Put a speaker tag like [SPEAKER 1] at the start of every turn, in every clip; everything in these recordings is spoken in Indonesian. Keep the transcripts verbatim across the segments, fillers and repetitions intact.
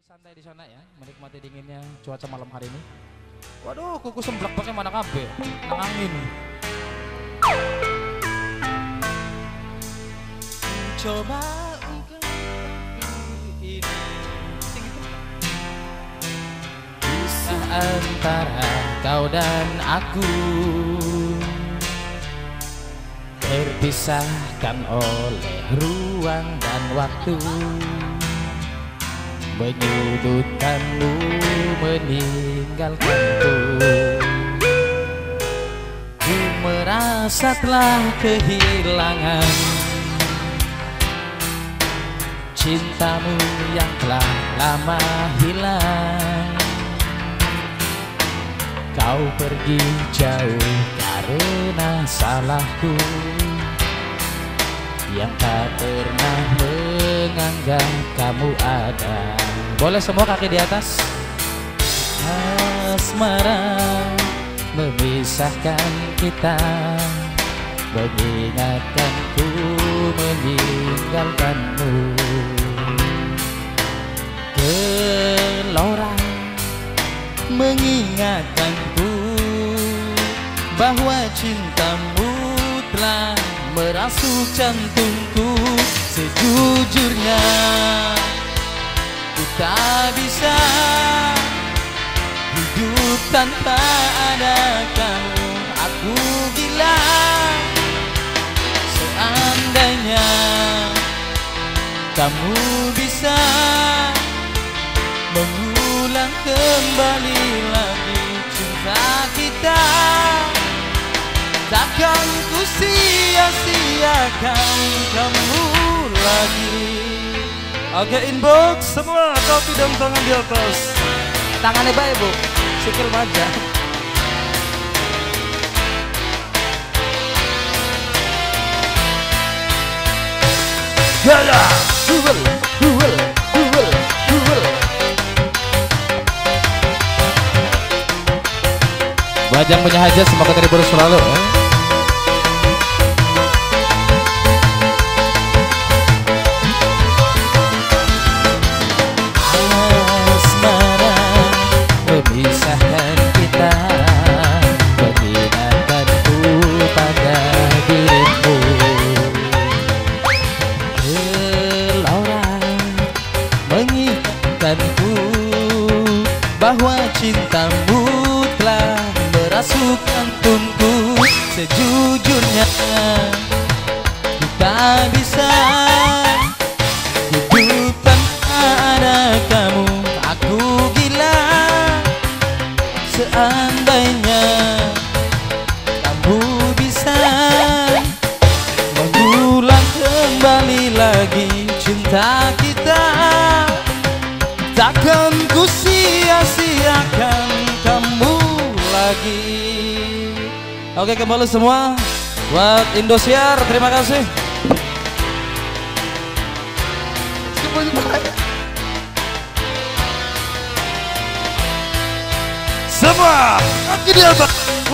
[SPEAKER 1] Santai di sana ya, menikmati dinginnya cuaca malam hari ini. Waduh, kuku semblak pakai mana kabe? Nang angin. Coba ungkap ini kisah antara kau dan aku, terpisahkan oleh ruang dan waktu, menyudutkanmu, meninggalkanku. Ku merasa telah kehilangan cintamu yang telah lama hilang. Kau pergi jauh karena salahku yang tak pernah menganggap kamu ada. Boleh semua kaki di atas. Asmara memisahkan kita, mengingatkanku, meninggalkanmu. Gelora mengingatkanku bahwa cintamu telah merasuk jantungku. Sejujurnya ku tak bisa hidup tanpa ada kamu. Aku gila seandainya kamu bisa mengulang kembali lagi cinta kita. Takkan ku sia-siakan kamu lagi. Oke, inbox semua kaki dan tangan di atas. Tangannya baik bu, sikil maja. Gaya, duel, duel, duel, duel. Bajang punya hajat, semoga terhibur selalu ya. Memisahkan kita, mengingatkanku pada dirimu. Gelora mengingatkanku bahwa cintamu telah merasuk jantungku. Sejujurnya kita bisa hidup tanpa ada kamu. Aku gila seandainya kamu bisa mengulang kembali lagi cinta kita. Takkan ku sia-siakan kamu lagi. Oke, kembali semua buat Indosiar, terima kasih. Semua kaki di atas.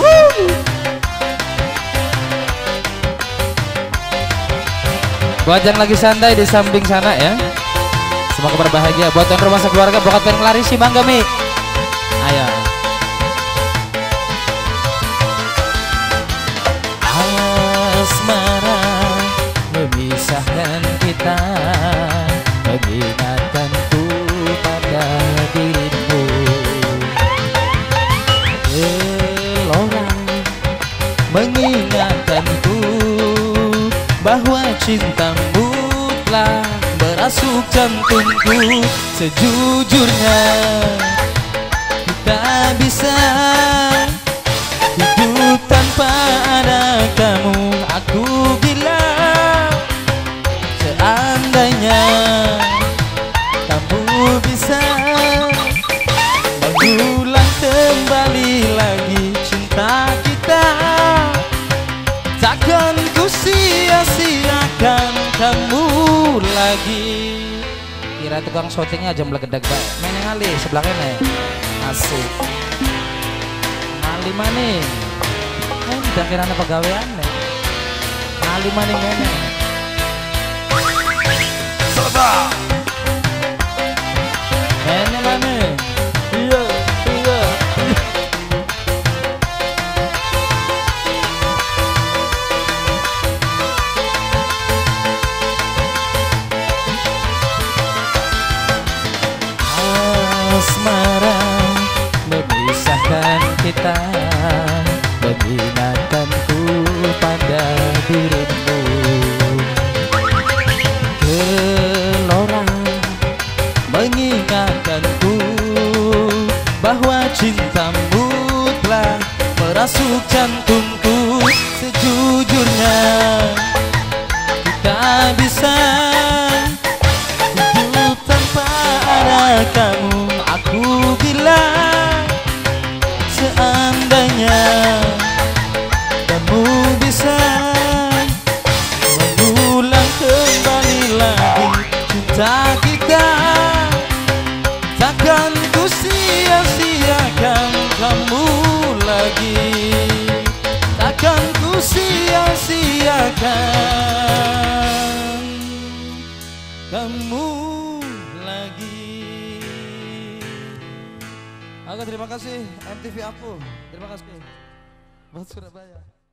[SPEAKER 1] Buat yang lagi santai di samping sana ya, semoga berbahagia. Buat yang rumah sekeluarga, buat yang lari si bangga mi. Ayo. Asmara memisahkan kita, mengingatkanku pada dirimu. Gelora mengingatkanku bahwa cintamu telah merasuk jantungku. Sejujurnya kita bisa hidup tanpa ada kamu. Aku gila seandainya kamu bisa mengulang kembali lagi cinta kita. Takkan ku sia-siakan kamu lagi. Kira tukang syutingnya aja melegedak baik. Main yang ngali sebelah kene. Asik. Ngali maning. Eh, udah kira ada pegawaian nih. Ngali maning kene. Selesai. mengingatkanku pada dirimu. Gelora mengingatkanku bahwa cintamu telah merasuk jantungku. Sejujurnya kita bisa hidup tanpa ada kamu. Aku bilang seandainya kamu bisa mengulang kembali lagi cinta kita, takkan ku sia-siakan kamu lagi, takkan ku sia-siakan kamu lagi. Oke, terima kasih M T V aku. Terima kasih buat Surabaya.